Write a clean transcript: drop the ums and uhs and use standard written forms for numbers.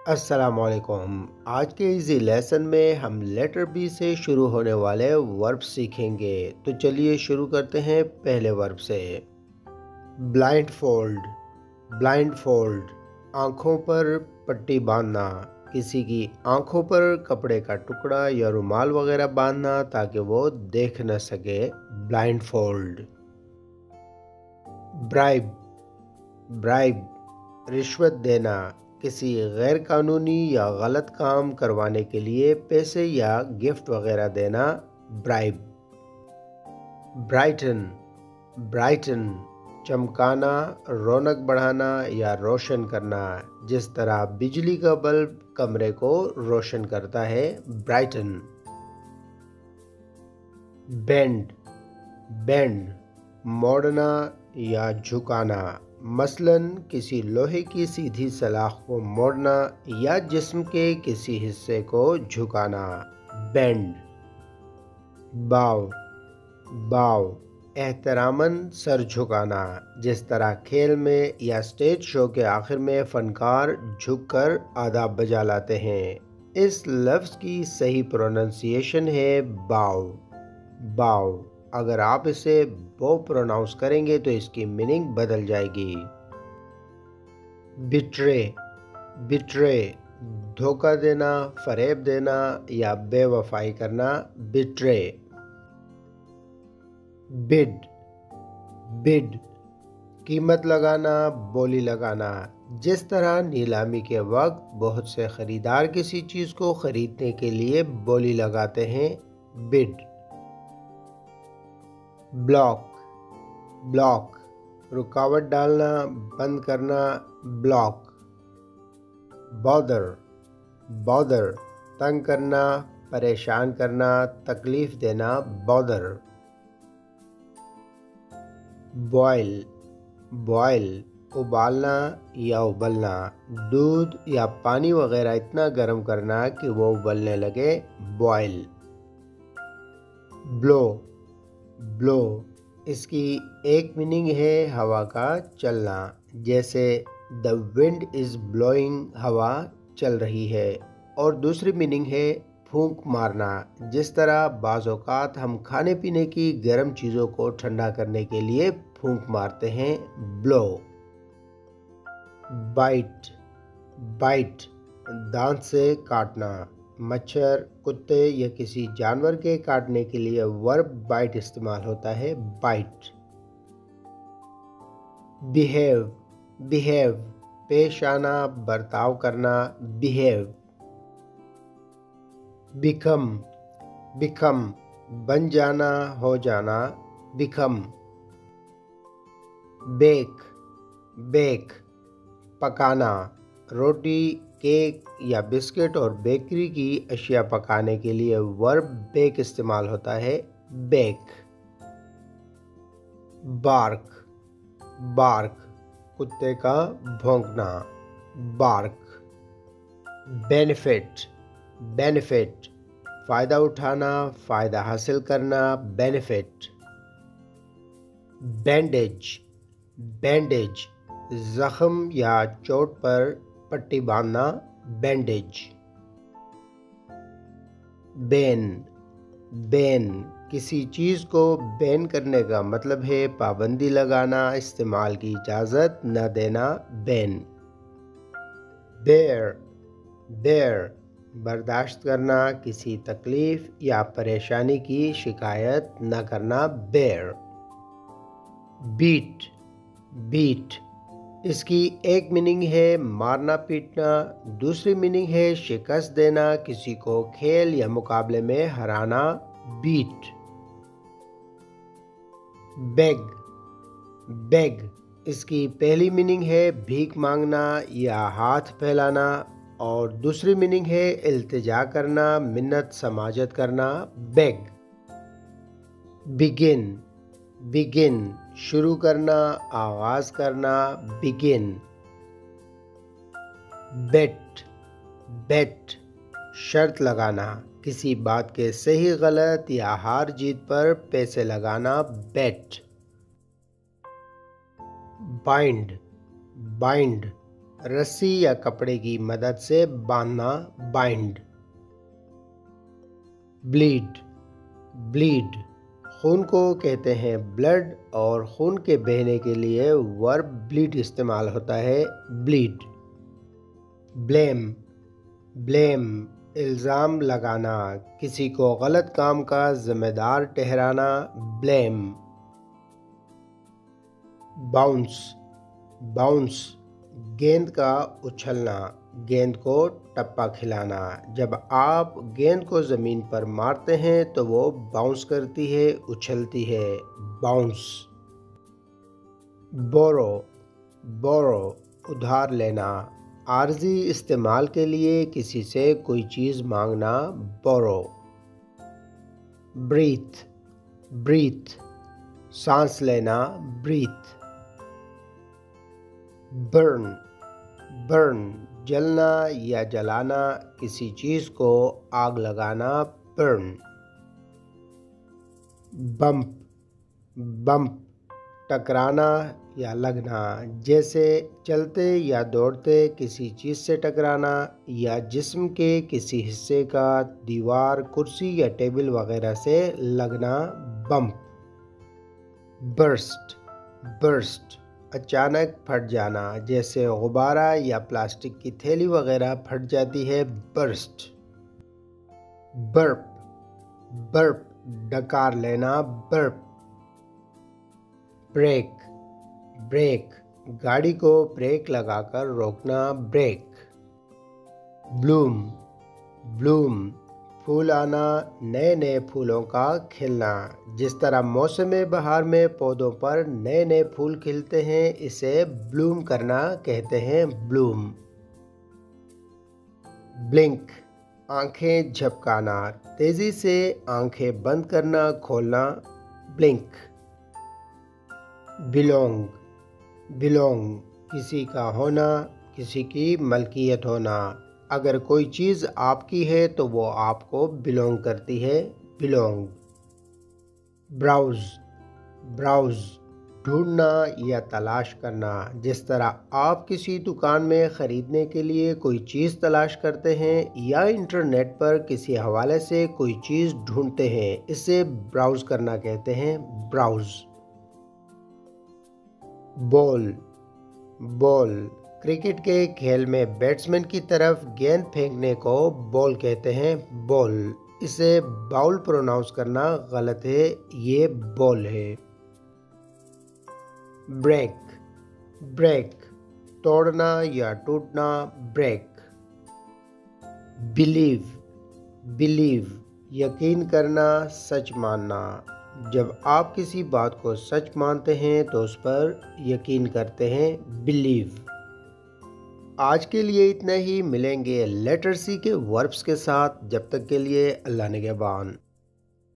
السلام علیکم۔ آج کے ایزی لیسن میں ہم لیٹر بی سے شروع ہونے والے ورب سیکھیں گے۔ تو چلیے شروع کرتے ہیں پہلے ورب سے۔ بلائنڈ فولڈ، بلائنڈ فولڈ، آنکھوں پر پٹی باندھنا، کسی کی آنکھوں پر کپڑے کا ٹکڑا یا رومال وغیرہ باندھنا تاکہ وہ دیکھ نہ سکے، بلائنڈ فولڈ۔ برائب، برائب، رشوت دینا، کسی غیر قانونی یا غلط کام کروانے کے لیے پیسے یا گفٹ وغیرہ دینا، برائب۔ برائٹن، برائٹن، چمکانا، رونق بڑھانا یا روشن کرنا، جس طرح بجلی کا بلب کمرے کو روشن کرتا ہے، برائٹن۔ بینڈ، بینڈ، موڑنا یا جھکانا، مثلاً کسی لوہے کی سیدھی سلاخ کو موڑنا یا جسم کے کسی حصے کو جھکانا، بینڈ۔ باو، باو، احتراماً سر جھکانا، جس طرح کھیل میں یا اسٹیج شو کے آخر میں فنکار جھک کر آداب بجا لاتے ہیں۔ اس لفظ کی صحیح پروننسیشن ہے باو، باو۔ اگر آپ اسے بو پروناؤنس کریں گے تو اس کی میننگ بدل جائے گی۔ بٹرے، بٹرے، دھوکہ دینا، فریب دینا یا بے وفائی کرنا، بٹرے۔ بڈ، بڈ، قیمت لگانا، بولی لگانا، جس طرح نیلامی کے وقت بہت سے خریدار کسی چیز کو خریدنے کے لیے بولی لگاتے ہیں، بڈ۔ بلاک، بلاک، رکاوٹ ڈالنا، بند کرنا، بلاک۔ بادر، بادر، تنگ کرنا، پریشان کرنا، تکلیف دینا، بادر۔ بوائل، بوائل، ابالنا یا ابلنا، دودھ یا پانی وغیرہ اتنا گرم کرنا کہ وہ ابلنے لگے، بوائل۔ بلو، بلو، اس کی ایک میننگ ہے ہوا کا چلنا، جیسے the wind is blowing، ہوا چل رہی ہے، اور دوسری میننگ ہے پھونک مارنا، جس طرح بعض اوقات ہم کھانے پینے کی گرم چیزوں کو ٹھنڈا کرنے کے لیے پھونک مارتے ہیں، بلو۔ بائٹ، بائٹ، دانت سے کاٹنا، مچھر، کتے یا کسی جانور کے کاٹنے کے لیے ورب بائٹ استعمال ہوتا ہے، بائٹ۔ بیہیو، بیہیو، پیش آنا، برتاؤ کرنا، بیہیو۔ بیکم، بیکم، بن جانا، ہو جانا، بیکم۔ بیک، بیک، پکانا، روٹی، کیک یا بسکٹ اور بیکری کی اشیاء پکانے کے لیے ورب بیک استعمال ہوتا ہے، بیک۔ بارک، بارک، کتے کا بھونکنا، بارک۔ بینیفٹ، بینیفٹ، فائدہ اٹھانا، فائدہ حاصل کرنا، بینیفٹ۔ بینڈیج، بینڈیج، زخم یا چوٹ پر پٹی باندھنا، بینڈیج۔ بین، بین، کسی چیز کو بین کرنے کا مطلب ہے پابندی لگانا، استعمال کی اجازت نہ دینا، بین۔ بیئر، بیئر، برداشت کرنا، کسی تکلیف یا پریشانی کی شکایت نہ کرنا، بیئر۔ بیٹ، بیٹ، اس کی ایک میننگ ہے مارنا پیٹنا، دوسری میننگ ہے شکست دینا، کسی کو کھیل یا مقابلے میں ہرانا، بیٹ۔ بیگ، بیگ، اس کی پہلی میننگ ہے بھیک مانگنا یا ہاتھ پھیلانا، اور دوسری میننگ ہے التجا کرنا، منت سماجت کرنا، بیگ۔ بگن، بگن، شروع کرنا، آغاز کرنا، بگن۔ بیٹ، بیٹ، شرط لگانا، کسی بات کے صحیح غلط یا ہار جیت پر پیسے لگانا، بیٹ۔ بائنڈ، بائنڈ، रस्सी या कपड़े की मदद से बांधना, बाइंड। ब्लीड, ब्लीड, खून को कहते हैं ब्लड और खून के बहने के लिए वर्ब ब्लीड इस्तेमाल होता है, ब्लीड। ब्लेम, ब्लेम, इल्ज़ाम लगाना, किसी को गलत काम का जिम्मेदार ठहराना, ब्लेम। बाउंस, बाउंस, गेंद का उछलना, गेंद को टप्पा खिलाना। जब आप गेंद को ज़मीन पर मारते हैं तो वो बाउंस करती है, उछलती है, बाउंस। बोरो, बोरो, उधार लेना, आर्जी इस्तेमाल के लिए किसी से कोई चीज़ मांगना, बोरो। ब्रीथ, ब्रीथ, सांस लेना, ब्रीथ। बर्न, बर्न, जलना या जलाना, किसी चीज़ को आग लगाना, बर्न। बम्प, बम्प, टकराना या लगना, जैसे चलते या दौड़ते किसी चीज़ से टकराना या जिस्म के किसी हिस्से का दीवार, कुर्सी या टेबल वगैरह से लगना, बम्प। बर्स्ट, बर्स्ट, अचानक फट जाना, जैसे गुब्बारा या प्लास्टिक की थैली वगैरह फट जाती है, बर्स्ट। बर्प, बर्प, डकार लेना, बर्प। ब्रेक, ब्रेक, गाड़ी को ब्रेक लगाकर रोकना, ब्रेक। ब्लूम, ब्लूम, फूल आना, नए नए फूलों का खिलना, जिस तरह मौसम बहार में पौधों पर नए नए फूल खिलते हैं, इसे ब्लूम करना कहते हैं, ब्लूम। ब्लिंक, आंखें झपकाना, तेजी से आंखें बंद करना, खोलना, ब्लिंक। बिलोंग, बिलोंग, किसी का होना, किसी की मलकियत होना, अगर कोई चीज़ आपकी है तो वो आपको बिलोंग करती है, बिलोंग। ब्राउज, ब्राउज, ढूंढना या तलाश करना, जिस तरह आप किसी दुकान में ख़रीदने के लिए कोई चीज़ तलाश करते हैं या इंटरनेट पर किसी हवाले से कोई चीज़ ढूंढते हैं, इसे ब्राउज करना कहते हैं, ब्राउज। बॉल, बॉल, क्रिकेट के खेल में बैट्समैन की तरफ गेंद फेंकने को बॉल कहते हैं, बॉल। इसे बाउल प्रोनाउंस करना गलत है, ये बॉल है। ब्रेक, ब्रेक, तोड़ना या टूटना, ब्रेक। बिलीव, बिलीव, यकीन करना, सच मानना, जब आप किसी बात को सच मानते हैं तो उस पर यकीन करते हैं, बिलीव। आज के लिए इतना ही, मिलेंगे लेटर सी के वर्ब्स के साथ, जब तक के लिए अल्लाह निगहबान।